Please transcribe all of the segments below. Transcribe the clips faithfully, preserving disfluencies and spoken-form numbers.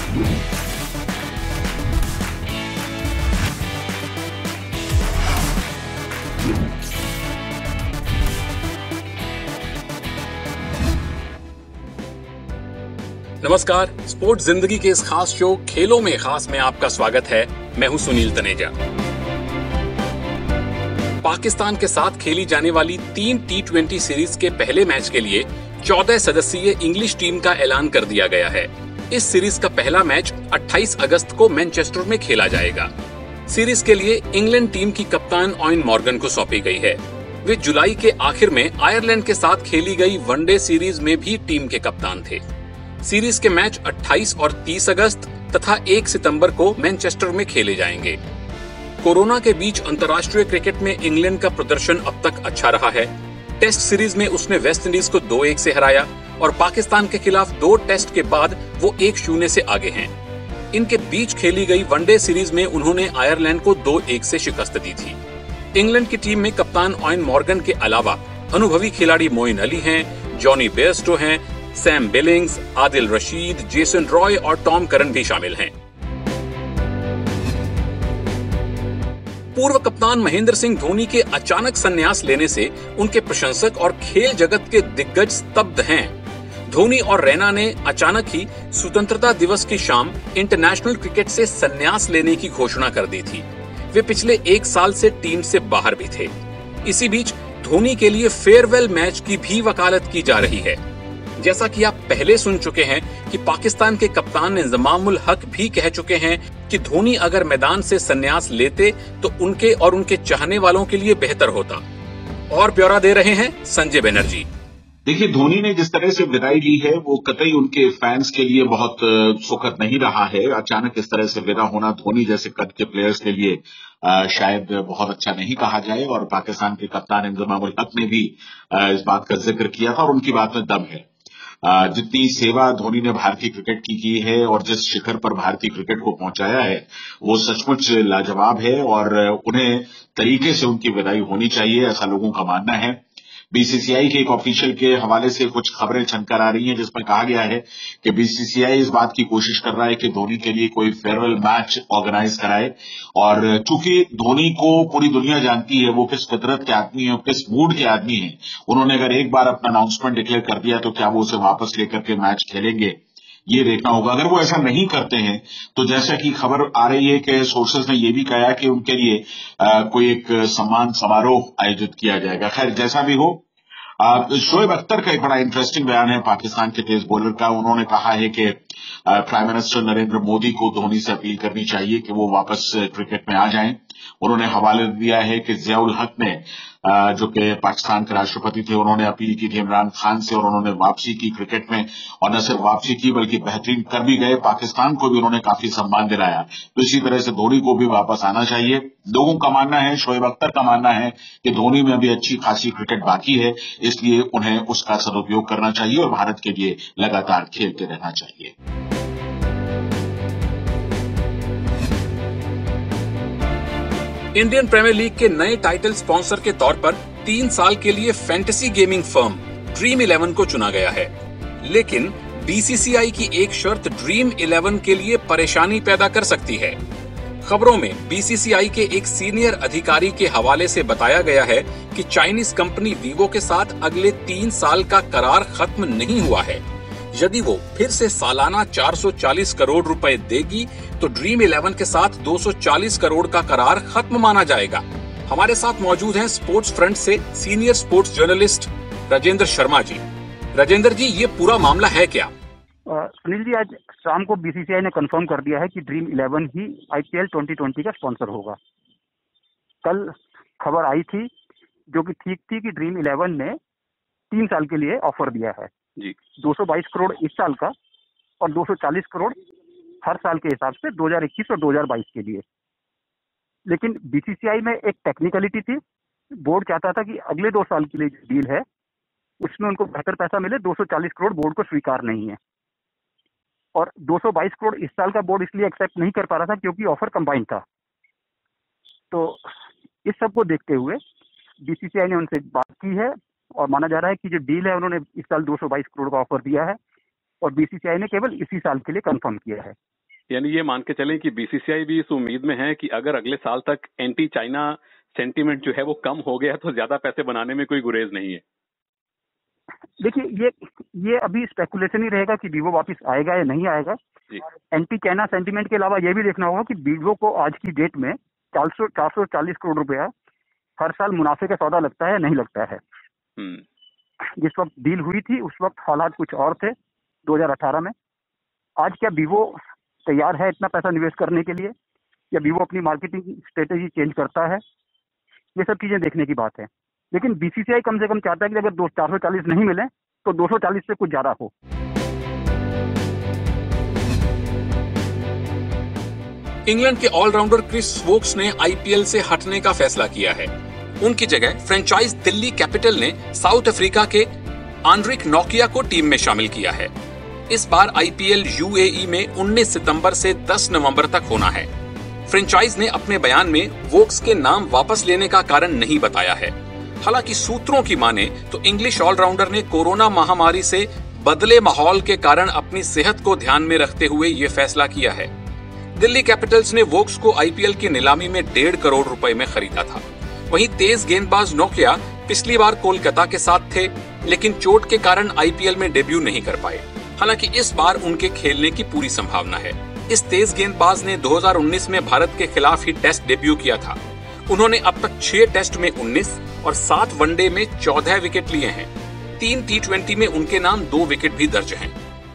नमस्कार, स्पोर्ट्स जिंदगी के इस खास शो खेलों में खास में आपका स्वागत है। मैं हूं सुनील तनेजा। पाकिस्तान के साथ खेली जाने वाली तीन टी ट्वेंटी सीरीज के पहले मैच के लिए चौदह सदस्यीय इंग्लिश टीम का ऐलान कर दिया गया है। इस सीरीज का पहला मैच अट्ठाईस अगस्त को मैनचेस्टर में खेला जाएगा। सीरीज के लिए इंग्लैंड टीम की कप्तान ऑयन मॉर्गन को सौंपी गई है। वे जुलाई के आखिर में आयरलैंड के साथ खेली गई वनडे सीरीज में भी टीम के कप्तान थे। सीरीज के मैच अट्ठाईस और तीस अगस्त तथा एक सितंबर को मैनचेस्टर में खेले जाएंगे। कोरोना के बीच अंतर्राष्ट्रीय क्रिकेट में इंग्लैंड का प्रदर्शन अब तक अच्छा रहा है। टेस्ट सीरीज में उसने वेस्ट इंडीज को दो एक से हराया और पाकिस्तान के खिलाफ दो टेस्ट के बाद वो एक शून्य से आगे हैं। इनके बीच खेली गई वनडे सीरीज में उन्होंने आयरलैंड को दो एक से शिकस्त दी थी। इंग्लैंड की टीम में कप्तान ऑयन मॉर्गन के अलावा अनुभवी खिलाड़ी मोइन अली हैं, जॉनी बेयरस्टो हैं, Sam Billings, Adil Rashid, Jason Roy और टॉम करन भी शामिल हैं। पूर्व कप्तान महेंद्र सिंह धोनी के अचानक संन्यास लेने से उनके प्रशंसक और खेल जगत के दिग्गज स्तब्ध हैं। धोनी और रैना ने अचानक ही स्वतंत्रता दिवस की शाम इंटरनेशनल क्रिकेट से संन्यास लेने की घोषणा कर दी थी। वे पिछले एक साल से टीम से बाहर भी थे। इसी बीच धोनी के लिए फेयरवेल मैच की भी वकालत की जा रही है। जैसा कि आप पहले सुन चुके हैं कि पाकिस्तान के कप्तान इंजमामुल हक भी कह चुके हैं कि धोनी अगर मैदान से संन्यास लेते तो उनके और उनके चाहने वालों के लिए बेहतर होता। और ब्यौरा दे रहे हैं संजय बनर्जी। देखिए, धोनी ने जिस तरह से विदाई ली है वो कतई उनके फैंस के लिए बहुत सुखद नहीं रहा है। अचानक इस तरह से विदा होना धोनी जैसे कद के प्लेयर्स के लिए आ, शायद बहुत अच्छा नहीं कहा जाए। और पाकिस्तान के कप्तान इंजमामुल हक ने भी आ, इस बात का जिक्र किया था और उनकी बात में दम है। जितनी सेवा धोनी ने भारतीय क्रिकेट की की है और जिस शिखर पर भारतीय क्रिकेट को पहुंचाया है वो सचमुच लाजवाब है और उन्हें तरीके से उनकी विदाई होनी चाहिए, ऐसा लोगों का मानना है। बीसीसीआई के एक ऑफिशियल के हवाले से कुछ खबरें छनकर आ रही हैं जिसमें कहा गया है कि बीसीसीआई इस बात की कोशिश कर रहा है कि धोनी के लिए कोई फेयरवेल मैच ऑर्गेनाइज कराए। और चूंकि धोनी को पूरी दुनिया जानती है वो किस फितरत के आदमी है, किस मूड के आदमी है, उन्होंने अगर एक बार अपना अनाउंसमेंट डिक्लेयर कर दिया तो क्या वो उसे वापस लेकर के मैच खेलेंगे, ये देखना होगा। अगर वो ऐसा नहीं करते हैं तो जैसा कि खबर आ रही है कि सोर्सेज ने यह भी कहा कि उनके लिए आ, कोई एक सम्मान समारोह आयोजित किया जाएगा। खैर, जैसा भी हो, शोएब अख्तर का एक बड़ा इंटरेस्टिंग बयान है पाकिस्तान के तेज बॉलर का। उन्होंने कहा है कि प्राइम मिनिस्टर नरेंद्र मोदी को धोनी से अपील करनी चाहिए कि वो वापस क्रिकेट में आ जाएं। उन्होंने हवाले दिया है कि जियाउल हक ने जो कि पाकिस्तान के राष्ट्रपति थे, उन्होंने अपील की थी इमरान खान से और उन्होंने वापसी की क्रिकेट में, और न सिर्फ वापसी की बल्कि बेहतरीन कर भी गए। पाकिस्तान को भी उन्होंने काफी सम्मान दिलाया। तो इसी तरह से धोनी को भी वापस आना चाहिए। लोगों का मानना है, शोएब अख्तर का मानना है कि धोनी में अभी अच्छी खासी क्रिकेट बाकी है, इसलिए उन्हें उसका सदुपयोग करना चाहिए और भारत के लिए लगातार खेलते रहना चाहिए। इंडियन प्रीमियर लीग के नए टाइटल स्पॉन्सर के तौर पर तीन साल के लिए fantasy gaming firm Dream Eleven को चुना गया है। लेकिन बीसीसीआई की एक शर्त ड्रीम इलेवन के लिए परेशानी पैदा कर सकती है। खबरों में बीसीसीआई के एक सीनियर अधिकारी के हवाले से बताया गया है कि चाइनीज कंपनी वीवो के साथ अगले तीन साल का करार खत्म नहीं हुआ है। यदि वो फिर से सालाना चार सौ चालीस करोड़ रुपए देगी तो ड्रीम इलेवन के साथ दो सौ चालीस करोड़ का करार खत्म माना जाएगा। हमारे साथ मौजूद हैं स्पोर्ट्स फ्रंट से senior sports journalist Rajendra Sharma ji. Rajendra ji, ये पूरा मामला है क्या? सुनील जी, आज शाम को बीसीसीआई ने कंफर्म कर दिया है कि ड्रीम इलेवन ही आईपीएल ट्वेंटी ट्वेंटी का स्पॉन्सर होगा। कल खबर आई थी जो कि ठीक थी कि ड्रीम इलेवन ने तीन साल के लिए ऑफर दिया है जी, दो सौ बाईस करोड़ इस साल का और दो सौ चालीस करोड़ हर साल के हिसाब से दो हज़ार इक्कीस और दो हज़ार बाईस के लिए। लेकिन बीसीसीआई में एक टेक्निकलिटी थी। बोर्ड चाहता था कि अगले दो साल के लिए जो डील है उसमें उनको बेहतर पैसा मिले। दो सौ चालीस करोड़ बोर्ड को स्वीकार नहीं है और दो सौ बाईस करोड़ इस साल का बोर्ड इसलिए एक्सेप्ट नहीं कर पा रहा था क्योंकि ऑफर कंबाइन था। तो इस सब को देखते हुए बीसीसीआई ने उनसे बात की है और माना जा रहा है कि जो डील है उन्होंने इस साल दो सौ बाईस करोड़ का ऑफर दिया है और बीसीसीआई ने केवल इसी साल के लिए कंफर्म किया है। यानी ये मान के चलें कि बीसीसीआई भी इस उम्मीद में है कि अगर अगले साल तक एंटी चाइना सेंटीमेंट जो है वो कम हो गया तो ज्यादा पैसे बनाने में कोई गुरेज नहीं है। देखिए, ये ये अभी स्पेकुलेशन ही रहेगा कि वीवो वापस आएगा या नहीं आएगा। एंटी चाइना सेंटीमेंट के अलावा ये भी देखना होगा कि वीवो को आज की डेट में चार सौ चार सौ चालीस करोड़ रुपया हर साल मुनाफे का सौदा लगता है, नहीं लगता है। जिस वक्त डील हुई थी उस वक्त हालात कुछ और थे दो हज़ार अठारह में। आज क्या वीवो तैयार है इतना पैसा निवेश करने के लिए, या वीवो अपनी मार्केटिंग स्ट्रेटेजी चेंज करता है? ये सब चीजें देखने की बात है। लेकिन बीसीसीआई कम से कम चाहता है कि अगर दो चार सौ चालीस नहीं मिले तो दो सौ चालीस से कुछ ज्यादा हो। इंग्लैंड के ऑलराउंडर क्रिस वोक्स ने आईपीएल से हटने का फैसला किया है। उनकी जगह फ्रेंचाइज दिल्ली कैपिटल ने साउथ अफ्रीका के आंड्रिक नोकिया को टीम में शामिल किया है। इस बार आईपीएल यूएई में उन्नीस सितंबर से दस नवंबर तक होना है। फ्रेंचाइज ने अपने बयान में वोक्स के नाम वापस लेने का कारण नहीं बताया है। हालांकि सूत्रों की माने तो इंग्लिश ऑलराउंडर ने कोरोना महामारी से बदले माहौल के कारण अपनी सेहत को ध्यान में रखते हुए ये फैसला किया है। दिल्ली कैपिटल्स ने वोक्स को आईपीएल की नीलामी में डेढ़ करोड़ रुपए में खरीदा था। वहीं तेज गेंदबाज नोकिया पिछली बार कोलकाता के साथ थे, लेकिन चोट के कारण आईपीएल में डेब्यू नहीं कर पाए। हालांकि इस बार उनके खेलने की पूरी संभावना है। इस तेज गेंदबाज ने दो हज़ार उन्नीस में भारत के खिलाफ ही टेस्ट डेब्यू किया था। उन्होंने अब तक छह टेस्ट में उन्नीस और सात वनडे में चौदह विकेट लिए हैं। तीन टी ट्वेंटी में उनके नाम दो विकेट भी दर्ज हैं।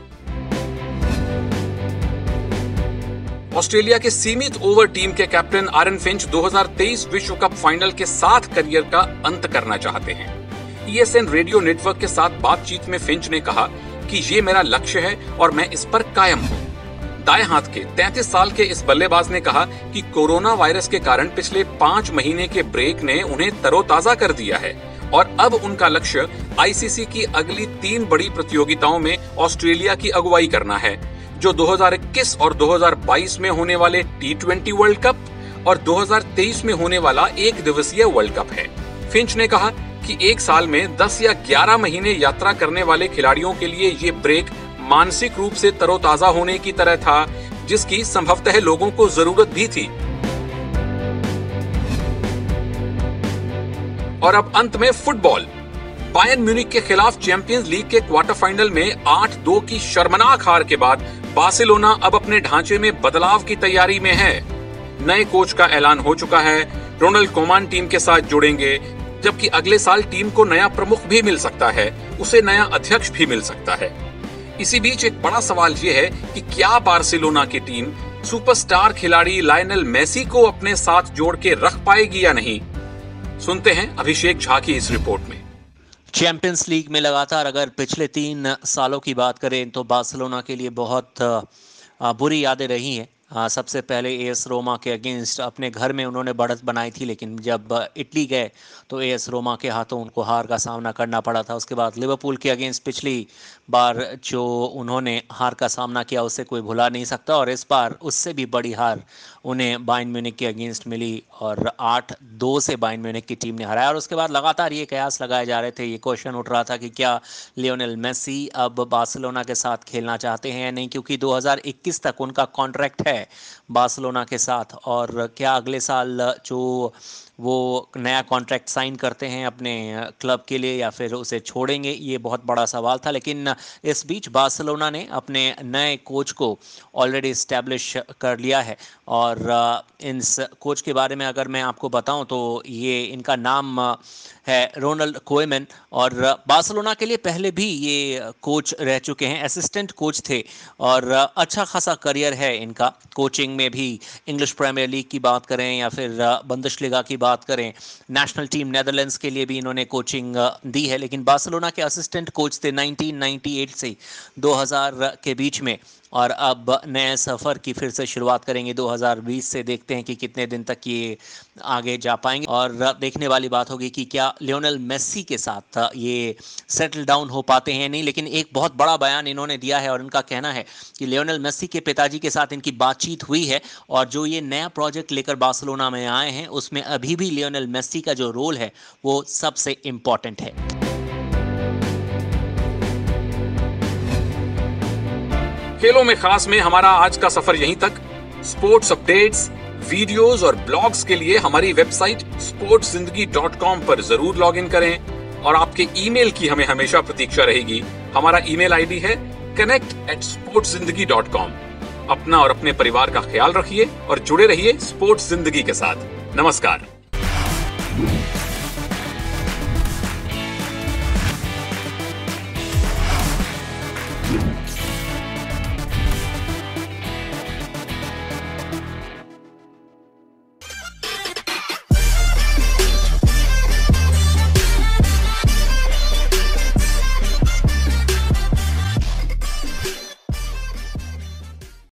ऑस्ट्रेलिया के सीमित ओवर टीम के कैप्टन आरन फिंच दो हज़ार तेईस विश्व कप फाइनल के साथ करियर का अंत करना चाहते हैं। ईएसएन रेडियो नेटवर्क के साथ बातचीत में फिंच ने कहा कि ये मेरा लक्ष्य है और मैं इस पर कायम हूँ। दाएं हाथ के तैंतीस साल के इस बल्लेबाज ने कहा कि कोरोना वायरस के कारण पिछले पांच महीने के ब्रेक ने उन्हें तरोताजा कर दिया है और अब उनका लक्ष्य आईसीसी की अगली तीन बड़ी प्रतियोगिताओं में ऑस्ट्रेलिया की अगुवाई करना है, जो दो हज़ार इक्कीस और दो हज़ार बाईस में होने वाले टी ट्वेंटी वर्ल्ड कप और दो हज़ार तेईस में होने वाला एक दिवसीय वर्ल्ड कप है। फिंच ने कहा कि एक साल में दस या ग्यारह महीने यात्रा करने वाले खिलाड़ियों के लिए ये ब्रेक मानसिक रूप से तरोताजा होने की तरह था, जिसकी संभवतः लोगों को जरूरत भी थी। और अब अंत में फुटबॉल। बायर्न म्यूनिख के खिलाफ चैंपियंस लीग के क्वार्टर फाइनल में आठ दो की शर्मनाक हार के बाद बार्सिलोना अब अपने ढांचे में बदलाव की तैयारी में है। नए कोच का ऐलान हो चुका है। रोनाल्ड कोमान टीम के साथ जुड़ेंगे, जबकि अगले साल टीम को नया प्रमुख भी मिल सकता है, उसे नया अध्यक्ष भी मिल सकता है। इसी बीच एक बड़ा सवाल यह है कि क्या बार्सिलोना की टीम सुपरस्टार खिलाड़ी लायनल मेसी को अपने साथ जोड़ के रख पाएगी या नहीं? सुनते हैं अभिषेक झा की इस रिपोर्ट में। चैंपियंस लीग में लगातार अगर पिछले तीन सालों की बात करें तो बार्सिलोना के लिए बहुत बुरी यादें रही हैं। हाँ, सबसे पहले एएस रोमा के अगेंस्ट अपने घर में उन्होंने बढ़त बनाई थी, लेकिन जब इटली गए तो एएस रोमा के हाथों उनको हार का सामना करना पड़ा था। उसके बाद लिवरपूल के अगेंस्ट पिछली बार जो उन्होंने हार का सामना किया उसे कोई भुला नहीं सकता, और इस बार उससे भी बड़ी हार उन्हें बायर्न म्यूनिख के अगेंस्ट मिली और आठ दो से बायर्न म्यूनिख की टीम ने हराया। और उसके बाद लगातार ये कयास लगाए जा रहे थे, ये क्वेश्चन उठ रहा था कि क्या लियोनेल मेसी अब बार्सिलोना के साथ खेलना चाहते हैं या नहीं, क्योंकि दो हज़ार इक्कीस तक उनका कॉन्ट्रैक्ट है बार्सिलोना के साथ, और क्या अगले साल जो वो नया कॉन्ट्रैक्ट साइन करते हैं अपने क्लब के लिए या फिर उसे छोड़ेंगे, ये बहुत बड़ा सवाल था। लेकिन इस बीच बार्सिलोना ने अपने नए कोच को ऑलरेडी इस्टेब्लिश कर लिया है, और इस कोच के बारे में अगर मैं आपको बताऊं तो ये इनका नाम है रोनाल्ड कोएमन, और बार्सिलोना के लिए पहले भी ये कोच रह चुके हैं, असिस्टेंट कोच थे, और अच्छा खासा करियर है इनका कोचिंग में भी। इंग्लिश प्रीमियर लीग की बात करें या फिर बुंदेसलीगा की बात करें, नेशनल टीम नेदरलैंड्स के लिए भी इन्होंने कोचिंग दी है। लेकिन बार्सिलोना के असिस्टेंट कोच थे उन्नीस सौ अट्ठानवे से दो हज़ार के बीच में, और अब नए सफ़र की फिर से शुरुआत करेंगे दो हज़ार बीस से। देखते हैं कि कितने दिन तक ये आगे जा पाएंगे, और देखने वाली बात होगी कि क्या लियोनेल मेसी के साथ ये सेटल डाउन हो पाते हैं नहीं। लेकिन एक बहुत बड़ा बयान इन्होंने दिया है और इनका कहना है कि लियोनेल मेसी के पिताजी के साथ इनकी बातचीत हुई है, और जो ये नया प्रोजेक्ट लेकर बार्सिलोना में आए हैं उसमें अभी भी लियोनेल मेसी का जो रोल है वो सबसे इम्पॉर्टेंट है। खेलों में खास में हमारा आज का सफर यहीं तक। स्पोर्ट्स अपडेट्स, वीडियोस और ब्लॉग्स के लिए हमारी website sports Zindagi dot com पर जरूर लॉग इन करें और आपके ईमेल की हमें हमेशा प्रतीक्षा रहेगी। हमारा ईमेल आईडी है connect at sports Zindagi dot com. अपना और अपने परिवार का ख्याल रखिए और जुड़े रहिए स्पोर्ट्स जिंदगी के साथ। नमस्कार।